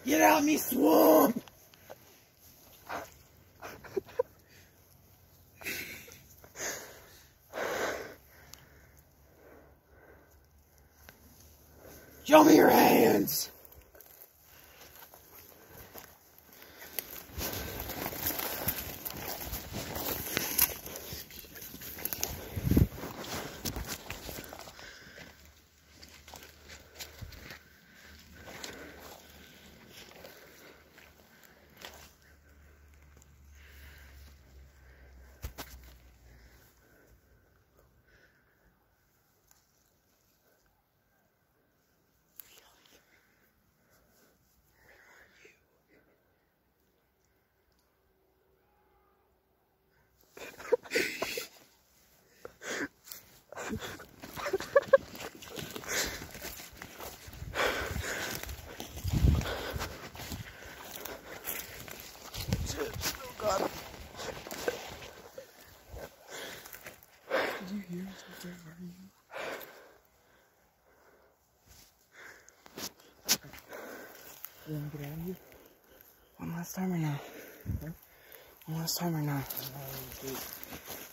Get out of me swamp! Show me your hands! Oh God. Did you hear us? Where are you? You wanna get out of here? One last time or not? Huh? One last time or not?